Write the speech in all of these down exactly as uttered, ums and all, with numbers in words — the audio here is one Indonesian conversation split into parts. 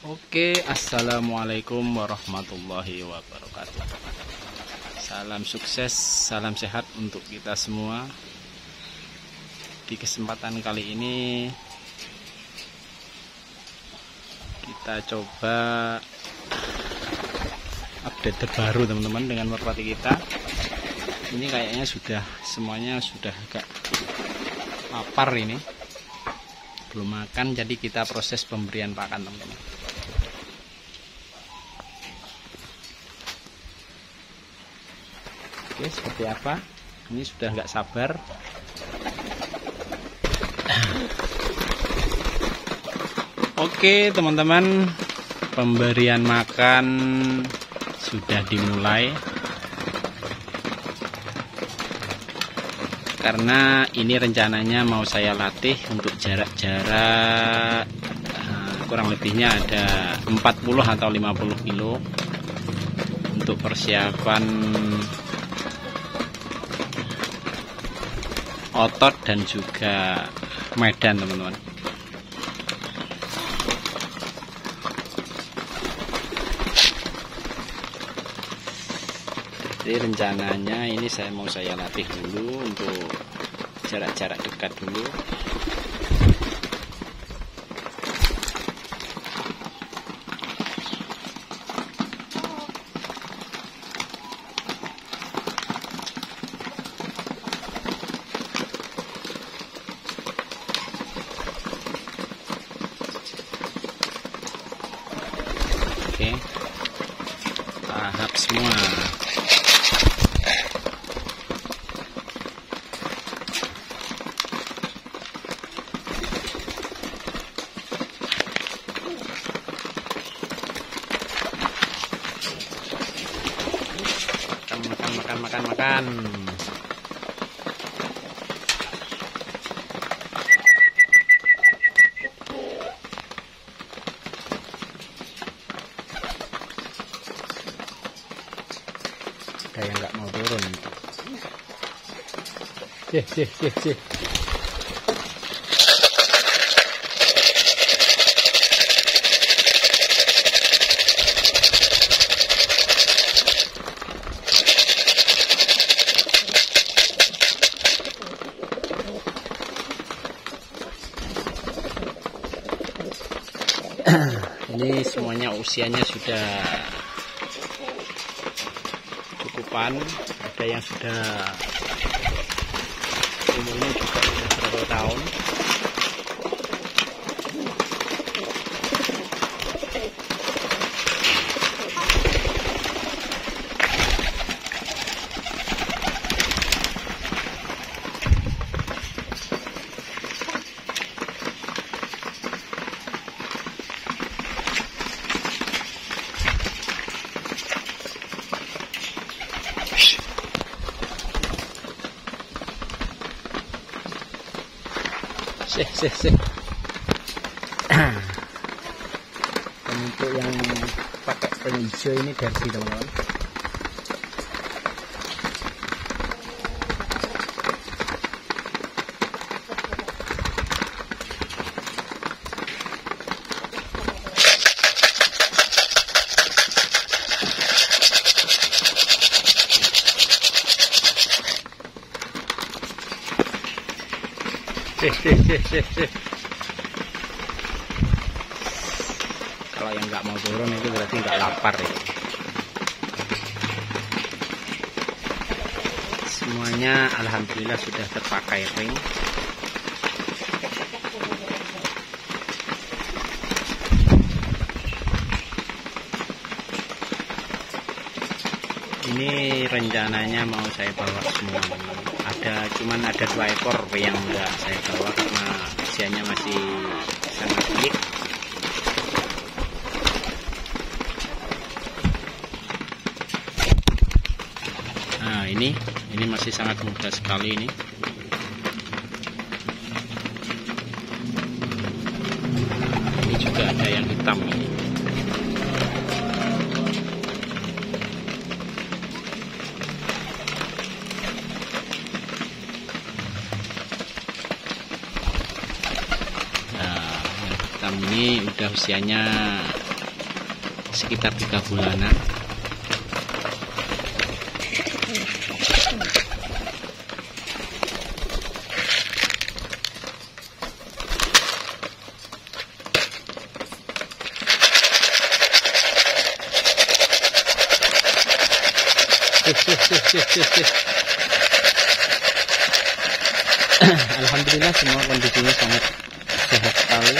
Oke, assalamualaikum warahmatullahi wabarakatuh. Salam sukses, salam sehat untuk kita semua. Di kesempatan kali ini kita coba update terbaru teman-teman dengan merpati kita. Ini kayaknya sudah semuanya sudah agak lapar ini, belum makan, jadi kita proses pemberian pakan teman-teman. Oke, seperti apa? Ini sudah nggak sabar. Oke teman-teman, pemberian makan sudah dimulai. Karena ini rencananya mau saya latih untuk jarak-jarak uh, kurang lebihnya ada empat puluh atau lima puluh kilo untuk persiapan otot dan juga medan teman-teman. Jadi rencananya ini saya mau saya latih dulu untuk jarak-jarak dekat dulu. Oke, tahap semua. Makan, makan, makan. Ada yang nggak mau turun. Cih, cih, cih, cih. Ini semuanya usianya sudah cukupan, ada yang sudah umurnya juga sudah berapa tahun. Sih, sih, sih. Untuk yang pakai penghijau ini Derby teman-teman. Sih, sih, sih, sih, sih. Kalau yang nggak mau turun itu berarti nggak lapar ya. Semuanya alhamdulillah sudah terpakai ring. Ini rencananya mau saya bawa semua. Ada cuman ada dua ekor yang enggak saya bawa karena usianya masih sangat cilik. Nah ini ini masih sangat muda sekali ini. Ini juga ada yang hitam ini. Ini udah usianya sekitar tiga bulanan. Alhamdulillah semua kondisinya sangat sehat sekali.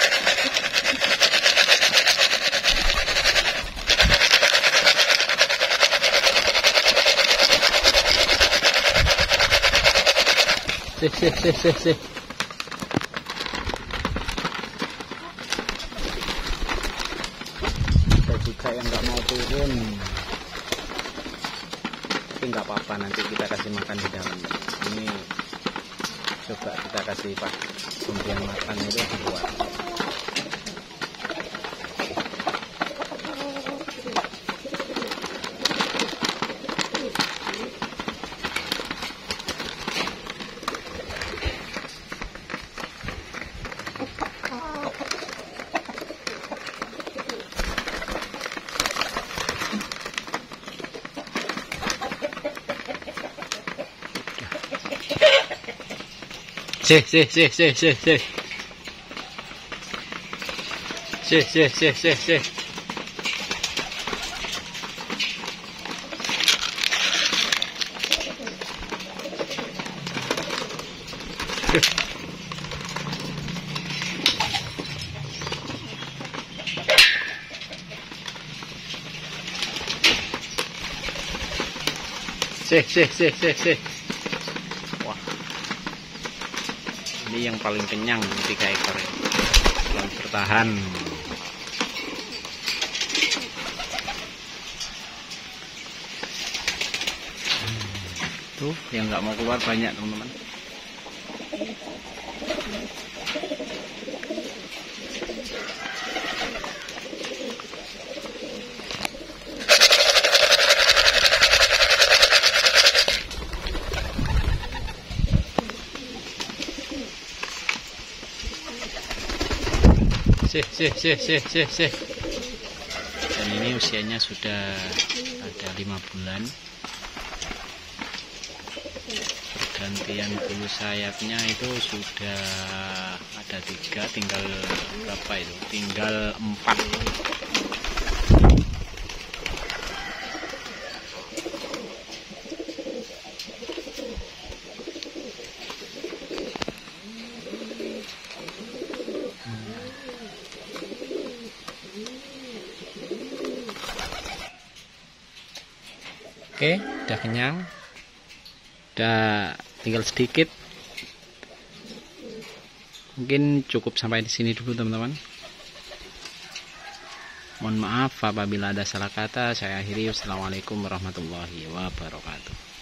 Sih, sih, sih, sih, sih. Ada juga yang nggak mau turun, tapi nggak apa-apa, nanti kita kasih makan di dalam. Ini coba kita kasih pak pemberian makan itu di luar. Sih, sih, sih, sih, sih, sih. Sih, sih, sih, sih, sih. Sih, sih, sih, sih, sih. Ini yang paling kenyang, tiga ekor ya. Belum bertahan. Tuh yang nggak mau keluar banyak teman-teman. Sih, sih, sih, sih, sih, sih. Dan ini usianya sudah ada lima bulan. Pergantian bulu sayapnya itu sudah ada tiga, tinggal berapa itu? Tinggal empat. Oke, udah kenyang, udah tinggal sedikit. Mungkin cukup sampai di sini dulu teman-teman. Mohon maaf apabila ada salah kata. Saya akhiri. Wassalamualaikum warahmatullahi wabarakatuh.